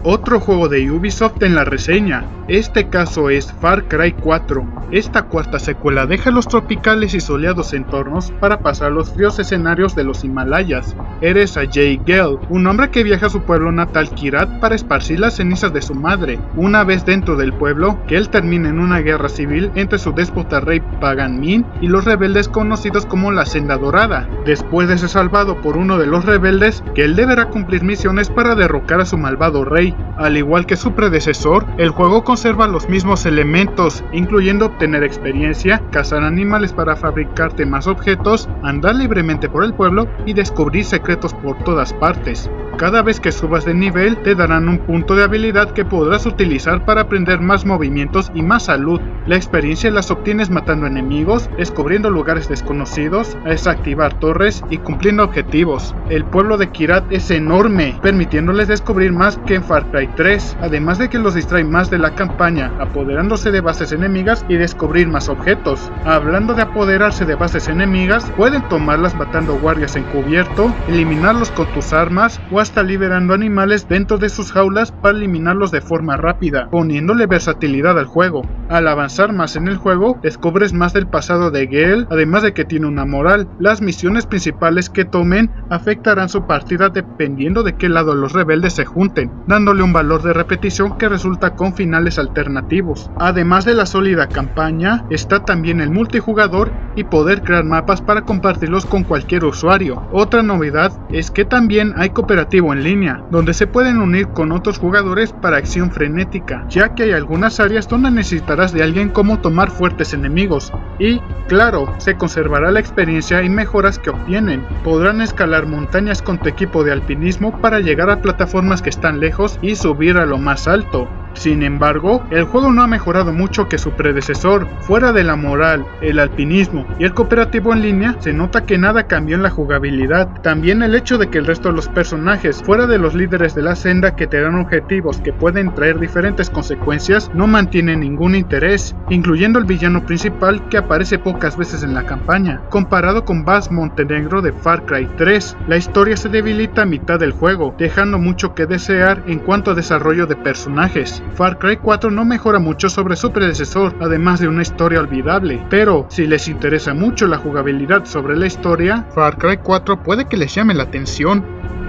Otro juego de Ubisoft en la reseña, este caso es Far Cry 4. Esta cuarta secuela deja los tropicales y soleados entornos para pasar a los fríos escenarios de los Himalayas. Eres Ajay Ghale, un hombre que viaja a su pueblo natal Kyrat para esparcir las cenizas de su madre. Una vez dentro del pueblo, Ghale termina en una guerra civil entre su déspota rey Pagan Min y los rebeldes conocidos como la Senda Dorada. Después de ser salvado por uno de los rebeldes, Ghale deberá cumplir misiones para derrocar a su malvado rey. Al igual que su predecesor, el juego conserva los mismos elementos, incluyendo obtener experiencia, cazar animales para fabricarte más objetos, andar libremente por el pueblo y descubrir secretos por todas partes. Cada vez que subas de nivel te darán un punto de habilidad que podrás utilizar para aprender más movimientos y más salud. La experiencia las obtienes matando enemigos, descubriendo lugares desconocidos, desactivar torres y cumpliendo objetivos. El pueblo de Kyrat es enorme, permitiéndoles descubrir más que en Far Cry 3, además de que los distrae más de la campaña, apoderándose de bases enemigas y descubrir más objetos. Hablando de apoderarse de bases enemigas, pueden tomarlas matando guardias encubierto, eliminarlos con tus armas o hasta liberando animales dentro de sus jaulas para eliminarlos de forma rápida, poniéndole versatilidad al juego. Al avanzar más en el juego, descubres más del pasado de Ghale, además de que tiene una moral. Las misiones principales que tomen afectarán su partida dependiendo de qué lado los rebeldes se junten, dándole un valor de repetición que resulta con finales alternativos. Además de la sólida campaña, está también el multijugador y poder crear mapas para compartirlos con cualquier usuario. Otra novedad es que también hay cooperativo en línea, donde se pueden unir con otros jugadores para acción frenética, ya que hay algunas áreas donde necesitarás de alguien como tomar fuertes enemigos. Y, claro, se conservará la experiencia y mejoras que obtienen. Podrán escalar montañas con tu equipo de alpinismo para llegar a plataformas que están lejos y subir a lo más alto. Sin embargo, el juego no ha mejorado mucho que su predecesor. Fuera de la moral, el alpinismo y el cooperativo en línea, se nota que nada cambió en la jugabilidad. También el hecho de que el resto de los personajes, fuera de los líderes de la senda que te dan objetivos que pueden traer diferentes consecuencias, no mantiene ningún interés, incluyendo el villano principal que aparece pocas veces en la campaña. Comparado con Bas Montenegro de Far Cry 3, la historia se debilita a mitad del juego, dejando mucho que desear en cuanto a desarrollo de personajes. Far Cry 4 no mejora mucho sobre su predecesor, además de una historia olvidable, pero si les interesa mucho la jugabilidad sobre la historia, Far Cry 4 puede que les llame la atención.